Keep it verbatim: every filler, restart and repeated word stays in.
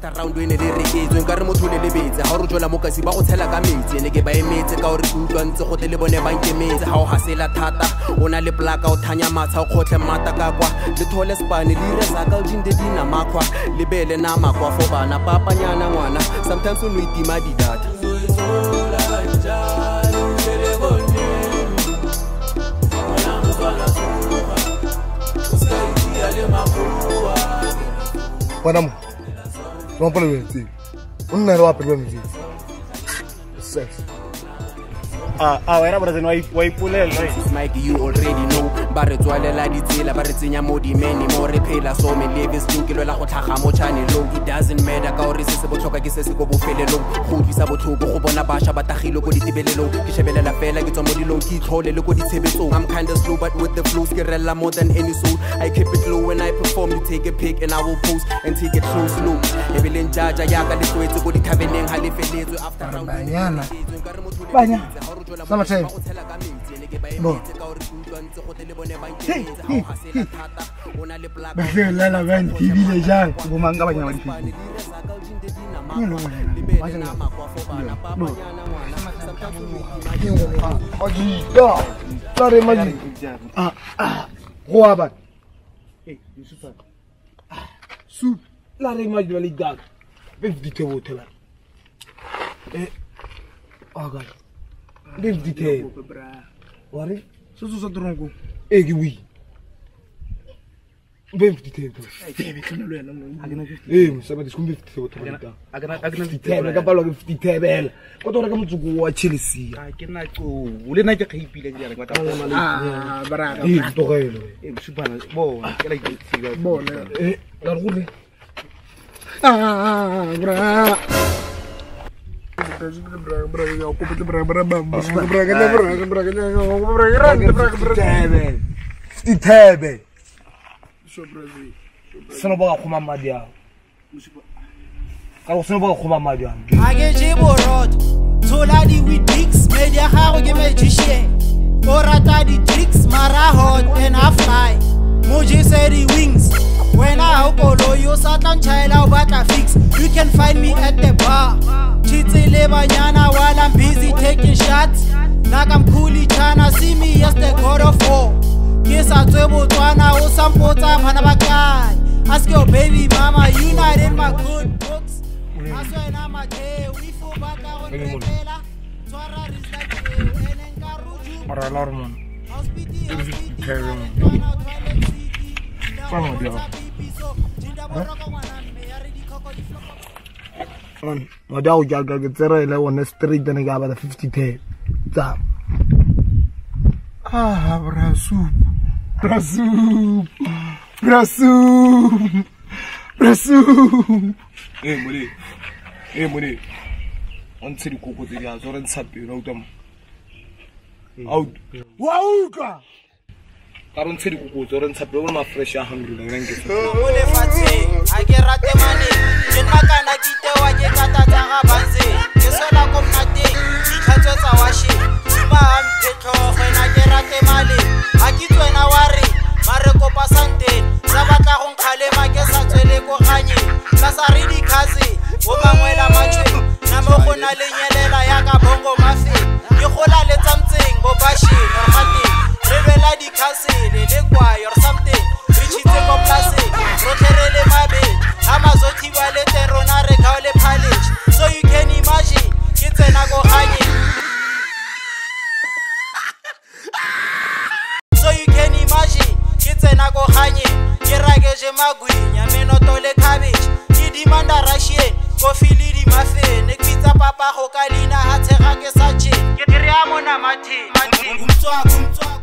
after round when le reketswe nka re motho le lebetse ha re jola mokasi ba go tshela ka metsi ne ke ba emetse ka hore ke utlwantse go le bone ba nkemetse ha o hasela thata ona le plaka o thanya matsa o khotle mata ka kwa le thole spane le resa ka dinde dina makwa le bele na makwa fo bana papanyana ngwana sometimes o no itima di data Madam, don't play with it. I'm not happy with it. Sex. Ah, ah, wena brother no why pull it. Mike, you already know. Bare tswale la ditsela bare tsenya mo di meni mo re phela so me live stinkilo la go tlhaga mo channel lo it doesn't matter ka gore se se botlhoka ke se se go bofelelong go disa botlhoko go bona basha ba tagile go ditibelelong ke shebelela fela ke tswa mo dilong ke itlhole le go ditshebetsong I'm kind of slow but with the flows ke rela more than any soul I keep it low when I perform you take a pic and I will post and take it slow slow ebeleng jaja ya ka le twetse go dithabeneng ha le feletswe after round banyana banya sama time bo Bahle la la ban T V le jang bo manga banya ba di fiti. Ni lo le ba jana bo. Oji da. Tare maji. Ah ah. Go ba. Eh, Yusufa. Soup. La re maji le gag. Be di te wo tela. Eh. Aga. Be di te. Wari? So so so tronco. Eh, oui. fifty tempo. Eh, sa ba di scombi fifty tempo. Agana agana fifty tempo, ka palo fifty tempo. Ko to reka motsuko wa Chelsea. Ah, ke na go. Le na ke khipile ke re kwata. Ah, baraka. Eh, to gaelo. Eh, supana. Bo, ke la ke tsiba. Bo, eh, la rule. Ah, bra. fifty tempo. Sono ba go mama dia. Ka go sono ba go mama dia. Age jiborot. Thola di with dicks, media ha go ke magician. Ora ta di tricks, mara hot and a fly. Moji say the wings. When I go low, you satan child out but I fix. You can find me at the bar. Chitsile banyana while I'm busy taking shots. Like I'm coolly China, see me as the god of war. Yes, I told Botswana, oh, some pota, Panabakai. Ask your baby mama, you not in my good books. I swear, I'm a day, we feel back on the Kela. Twara is like you, and then Garuju. Para alarm. Man, my dog jaga get zero eleven on street then I got about fifty ten. Tap. Ah, brasu. Brasu. Brasu. Brasu. Eh, mole. Eh, mole. On se di koko tse dia zora ntsape no utam. Out. Wauka. Karon se di koko zora ntsape o ma fresh a hungry la renge. Mole fatse, a ke rate mane. Ke nna kana kite wa ke tata tsa ga banze. Ke sola ko mnate. Di khatso tsa washi. Ba mpetlo gena ke rate male. A ke tswena ware. Mare ko pasante. Sa batla go nkhalema ke sa tswele go ganye. Ka sa re di khase. O bangwela matshwe. Na mo gona le nyelela ya ka bongo mafe. Ke gola le tsamtseng bo bashi or mate. Re bela di khase le le kwa or something. Re chitse ko place. Ro tlherele mabe. Amazothi ba le terona re ka le palace. So you can imagine. Ke tsena go ganye. So you can imagine. Ke tsena go ganye. Ke rakeje magwinya menoto le cabbage. Ke dimanda Russian. Coffee le di muffin. Ke pizza papa go kalina ha tshega ke sa tsheng. Ke dire a mona mathe. Ngumtswa ngumtswa.